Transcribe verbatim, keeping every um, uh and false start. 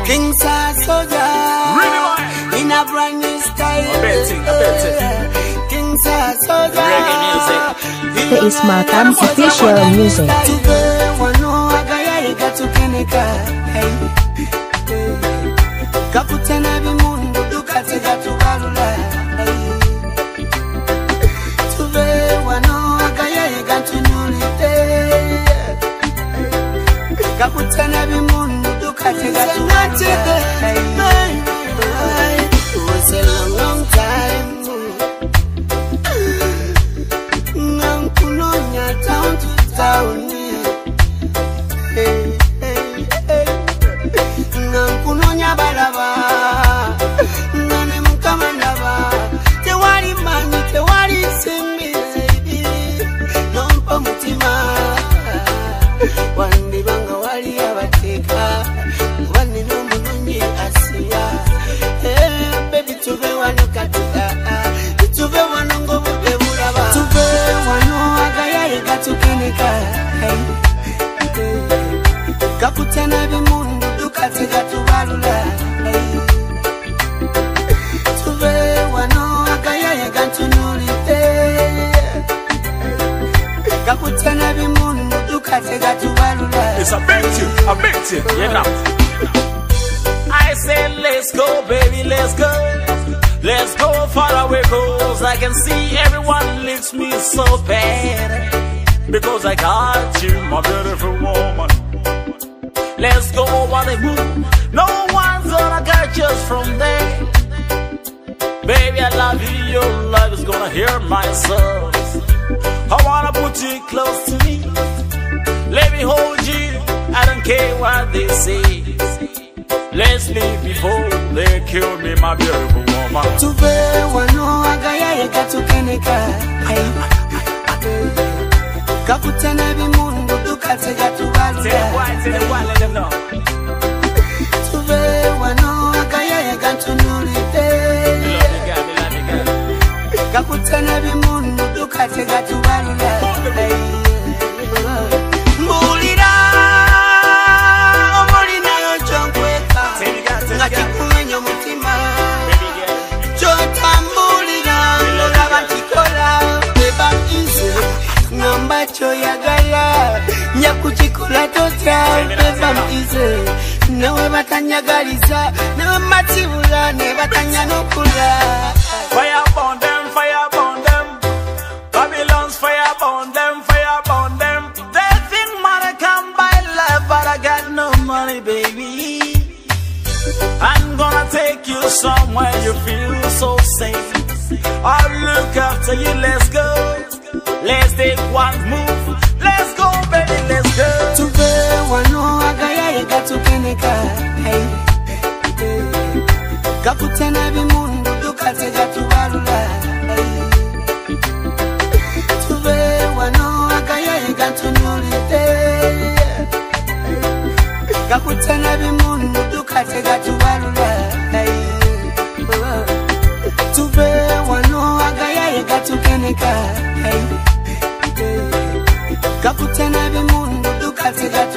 King Sasoja in a brand new style. I bet it, I bet it. King Sasoja Reggae music. The Ismail official music. Kaputana bimundu dukatega tubalula. Tuve wano agaye gantunyulite. Kaputana bimundu dukatega tubalula. It was a long, long time. Nankunonya town to town. Hey, hey, hey. Nankunonya balaba. Nane mkamandaba. Tewali mani, tewali simi. Nompa mutima. Wandi banga wali abateka. Wandi nomu nungi asiya. Hey, baby tuve wano katuka. Tuve wano ngobu bebulaba. Tuve wano agayaye gatukeneka. Hey, kaputana bimundu dukatega tubalula. Hey, tuve wano agayaye gantunulite. Kaputana bimundu dukatega tubalula. It's a bet you, I bet you, you know. I said let's go baby, let's go. Let's go far away cause I can see everyone leaves me so bad. Because I got you, my beautiful woman. Let's go over the moon. No one's gonna catch us from there. Baby, I love you, your love is gonna hear my soul. I wanna put you close to me. Let me hold you, I don't care what they say. Let's leave before they kill me, my beautiful woman. Tuve wano agayaye gatukeneka. Hey, kaputana bimundu dukatega tubalula. Tell them why, tell them why, let them know. Tuve wano agayaye gantunulite. Me love you, God, me love you, God. Kaputana bimundu dukatega tubalula. Hey, mbulira omulina yo chonkweka. Ngati kumenyo mutima. Chotambulira ngolaba chikola. Beba ize ngamba choyagala. Nyakuchikola totya. Beba ize nawe batanyagaliza. Nawe matibula ne batanyanukula. Fire burn them, fire burn them. Babylon's fire burn them, fire burn them. They think money come by love, but I got no money, baby. I'm gonna take you somewhere you feel so safe. I'll look after you, let's go. Let's take one move. Let's go, baby, let's go. Tuve wano agayaye gatukeneka. Hey, kaputana bimundu dukatega tubalula. Hey, tuve wano agayaye gantunyulite. Kaputana bimundu dukatega tubalula. Hey, tuve wano agayaye gatukeneka. Hey, kaputana bimundu dukatega